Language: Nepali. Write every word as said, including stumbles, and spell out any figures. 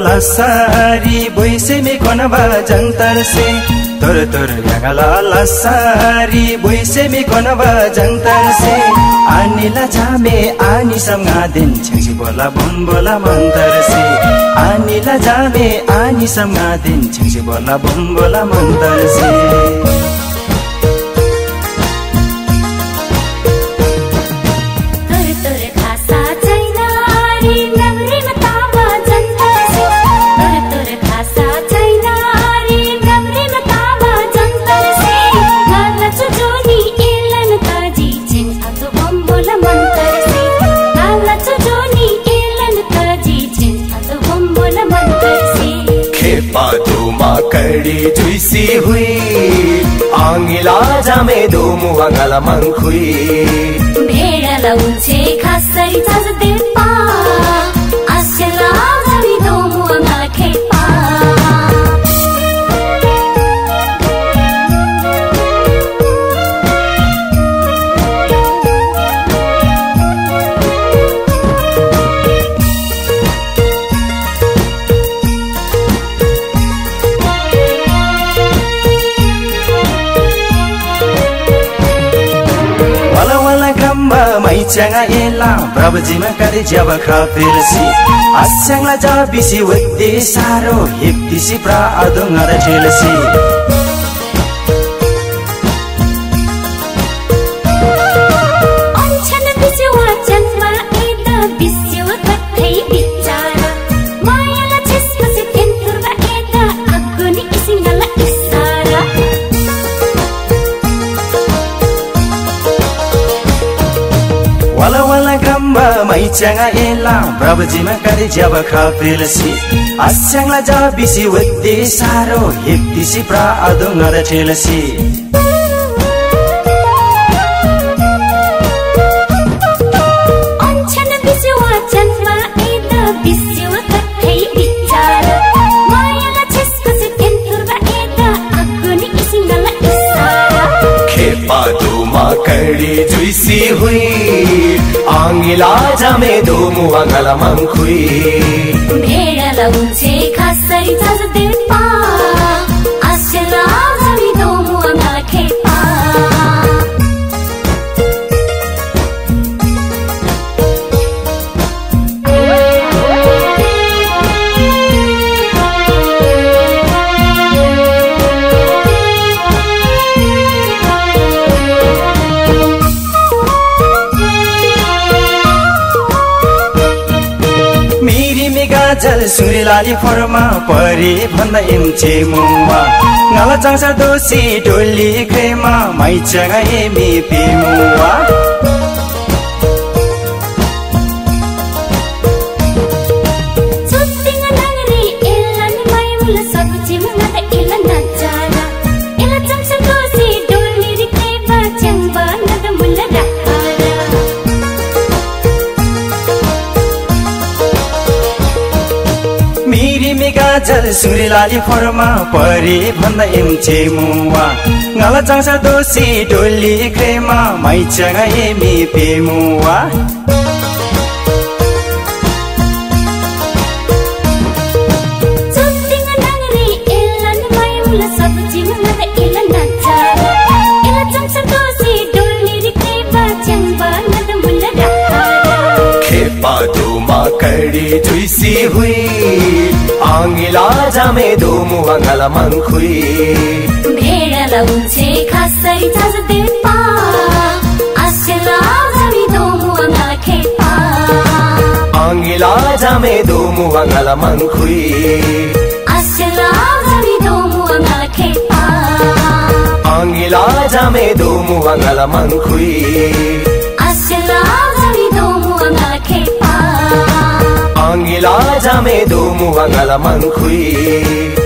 लसारी बोइसे में कोनबा जंतर से तोर तोर यागला लसारी बोइसे में कोनबा जंतर से आनीला जामे आनी समगा दिन छंसी बोला बम बोला मंतर से आनीला जामे आनी समगा दिन छंसी बोला बम बोला मंतर से कड़ी जुइसी हुई आंगिला जामे दो मुआंगला मंखुई भेड़ला उनसे खासरी जाज दे पा आशला जामी दो मुआंगला खेपा Changa ela bravo jima kade jaba khapelsi asyangla jabisi wedde saro hiptisi pra adungara chelsi anchana bisi wachanma eda bisi wakathai bicara mayala chisma se tenturba eda aguni isingala isara wala wala gamba mai changa ela bravo jima kade jaba khapelsi asyangla jabisi wedde saro hiptisi pra adungara chelsi anchana bisi wachanma eda bisi wakathai bicara mayala chisma se tenturba eda aguni isingala isara खेपा दुमा कड़ी जुइसी हुई आंगिला जामे दो मुआंगला मंखुई भेड़ला उनसे खासरी जाज दे पा आशला जामी दो मुआंगला खेपा जल सुरी लाली फरमा परे भन्दा एमचे मुवा ngala jangsa dosi doli krema mai changa emi pemuwa sutinga nangri elan mai mula sabji mangata elan najara ela jangsa dosi doli krema changba nada mula rakara मेरी मेगा जल सुरी लाली फरमा परे भन्दा एमचे मुवा ngala jangsa dosi doli krema mai changa emi pemuwa sutinga nangri elan mai mula sabji mangata elan najara ela jangsa dosi doli krema changba nada mula rakara खेपा दुमा कड़ी जुइसी हुई आंगिला जामे दो मुआंगला मंखुई भेड़ला उनसे खासरी जाज दे पा आशला जामी दो मुआंगला खेपा आंगिला जामे दो मुआंगला मंखुई आशला जामी दो मुआंगला खेपा आंगिला जामे दो मुआंगला मंखुई आशला जामी दो मुआंगला खेपा आंगिला जामे दो मुआंगला मंखुई